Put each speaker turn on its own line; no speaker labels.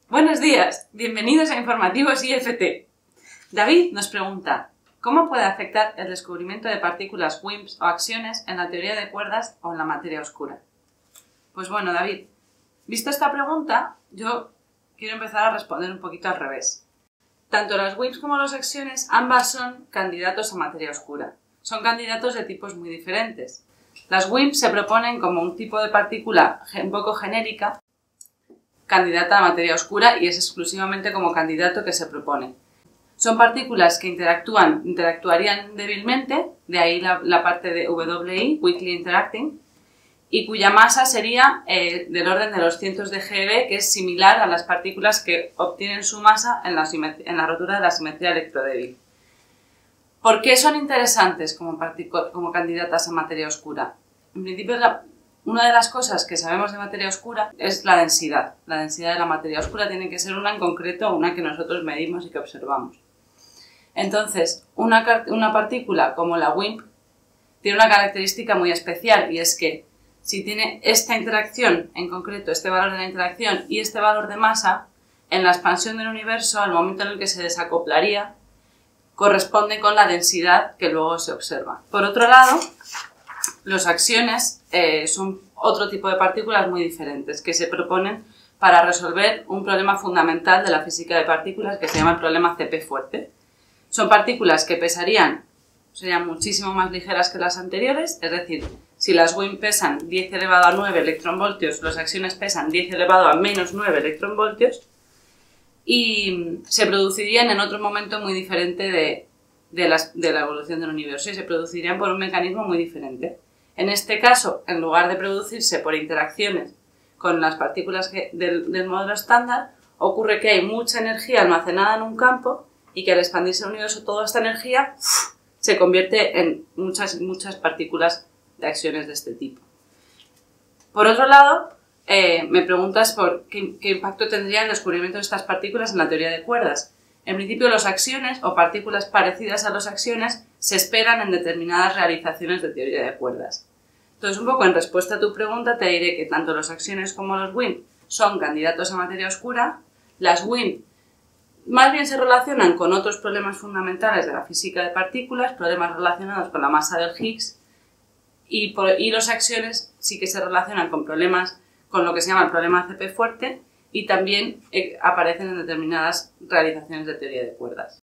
Buenos días, bienvenidos a Informativos IFT. David nos pregunta, ¿cómo puede afectar el descubrimiento de partículas WIMPs o acciones en la teoría de cuerdas o en la materia oscura? Pues bueno, David, visto esta pregunta, yo quiero empezar a responder un poquito al revés. Tanto las WIMPs como las acciones, ambas son candidatos a materia oscura. Son candidatos de tipos muy diferentes. Las WIMPs se proponen como un tipo de partícula un poco genérica, candidata a materia oscura, y es exclusivamente como candidato que se propone. Son partículas que interactuarían débilmente, de ahí la parte de WI, Weakly Interacting, y cuya masa sería del orden de los cientos de GeV, que es similar a las partículas que obtienen su masa en la rotura de la simetría electrodébil. ¿Por qué son interesantes como candidatas a materia oscura? En principio, una de las cosas que sabemos de materia oscura es la densidad. La densidad de la materia oscura tiene que ser una en concreto, una que nosotros medimos y que observamos. Entonces, una partícula como la WIMP tiene una característica muy especial, y es que si tiene esta interacción, en concreto este valor de la interacción y este valor de masa, en la expansión del universo, al momento en el que se desacoplaría, corresponde con la densidad que luego se observa. Por otro lado, las acciones son otro tipo de partículas muy diferentes que se proponen para resolver un problema fundamental de la física de partículas que se llama el problema CP fuerte. Son partículas que serían muchísimo más ligeras que las anteriores, es decir, si las WIMP pesan 10 elevado a 9 electronvoltios, las acciones pesan 10 elevado a menos 9 electronvoltios, y se producirían en otro momento muy diferente de la evolución del universo, y se producirían por un mecanismo muy diferente. En este caso, en lugar de producirse por interacciones con las partículas del modelo estándar, ocurre que hay mucha energía almacenada en un campo y que al expandirse el universo toda esta energía se convierte en muchas partículas de acciones de este tipo. Por otro lado, me preguntas por qué impacto tendría el descubrimiento de estas partículas en la teoría de cuerdas. En principio, los acciones o partículas parecidas a los acciones se esperan en determinadas realizaciones de teoría de cuerdas. Entonces, un poco en respuesta a tu pregunta, te diré que tanto los acciones como los WIMP son candidatos a materia oscura. Las WIMP más bien se relacionan con otros problemas fundamentales de la física de partículas, problemas relacionados con la masa del Higgs, y las acciones sí que se relacionan con problemas con lo que se llama el problema CP fuerte, y también aparecen en determinadas realizaciones de teoría de cuerdas.